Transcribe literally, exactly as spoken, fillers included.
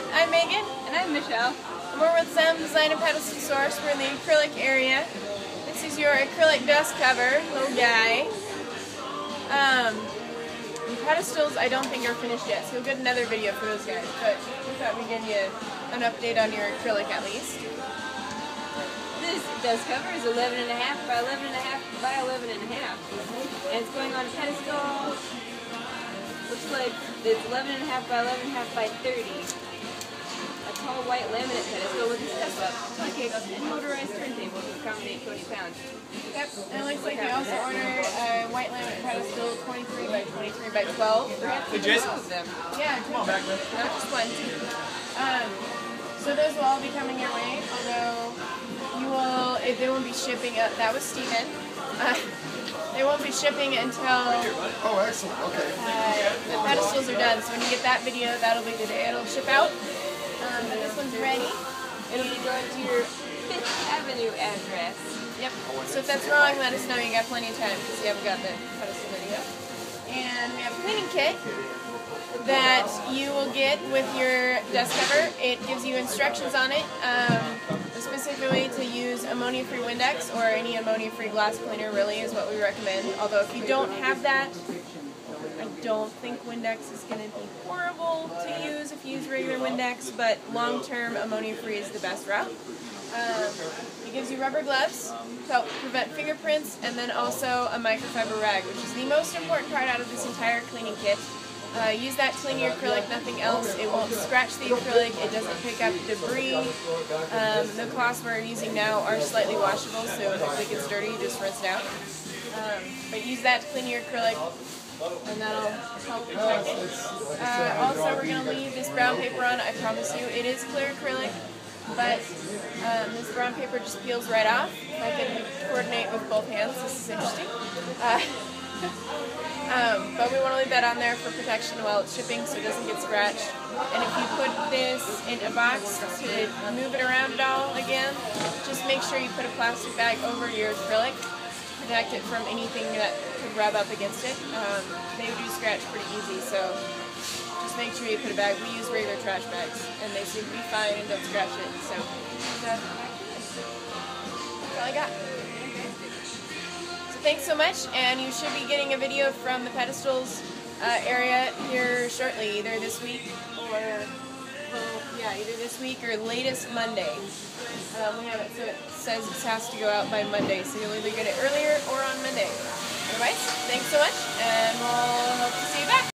I'm Megan. And I'm Michelle. And we're with Sam Design and Pedestal Source. We're in the acrylic area. This is your acrylic dust cover, little guy. Um, the pedestals I don't think are finished yet, so you'll get another video for those guys. But we thought we'd give you an update on your acrylic at least. This dust cover is eleven and a half by eleven and a half by eleven and a half. And it's going on a pedestal. Looks like it's eleven and a half by eleven and a half by thirty. A tall white laminate pedestal with a step-up, toy cables, and motorized turntable to accommodate twenty pounds. Yep, and it looks like you also ordered a white laminate pedestal, twenty-three by twenty-three by twelve. Hey, Jason. Of them. Yeah, come on back, man. Not just one. Um, so those will all be coming your way, although you will, if they won't be shipping up, that was Steven. Uh, They won't be shipping until oh, excellent. Okay. Uh, the pedestals are done. So when you get that video, that'll be the day it'll ship out. Um, but this one's ready. It'll be going to your Fifth Avenue address. Yep. So if that's wrong, let us know. You got plenty of time because you haven't got the pedestal video. And we have a cleaning kit that you will get with your dust cover. It gives you instructions on it. Um, specifically to use ammonia-free Windex or any ammonia-free glass cleaner really is what we recommend. Although if you don't have that, I don't think Windex is going to be horrible to use if you use regular Windex, but long-term ammonia-free is the best route. Um, it gives you rubber gloves to help prevent fingerprints, and then also a microfiber rag, which is the most important part out of this entire cleaning kit. Uh, use that to clean your acrylic, nothing else. It won't scratch the acrylic, it doesn't pick up debris. Um, the cloths we're using now are slightly washable, so if it gets dirty, you just rinse it out. Um, but use that to clean your acrylic, and that'll help protect it. Uh, also, we're going to leave this brown paper on, I promise you. It is clear acrylic, but um, this brown paper just peels right off. I can coordinate with both hands, this is interesting. Uh, Um, but we want to leave that on there for protection while it's shipping so it doesn't get scratched. And if you put this in a box to move it around at all again, just make sure you put a plastic bag over your acrylic to protect it from anything that could rub up against it. Um, they do scratch pretty easy, so just make sure you put a bag. We use regular trash bags, and they seem to be fine and don't scratch it. So that's all I got. Thanks so much, and you should be getting a video from the pedestals uh, area here shortly, either this week or, well, yeah, either this week or latest Monday. Um, we have it, so it says it has to go out by Monday, so you'll either get it earlier or on Monday. Otherwise, thanks so much, and we'll hope to see you back.